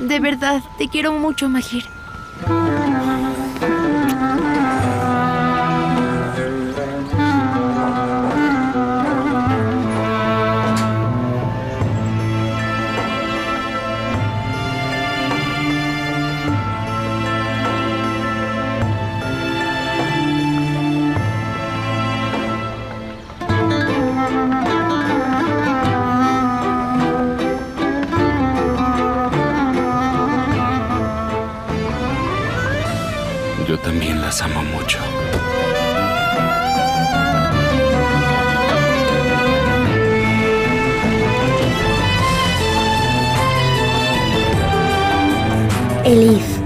De verdad, te quiero mucho, Mahir. Yo también las amo mucho. Elif.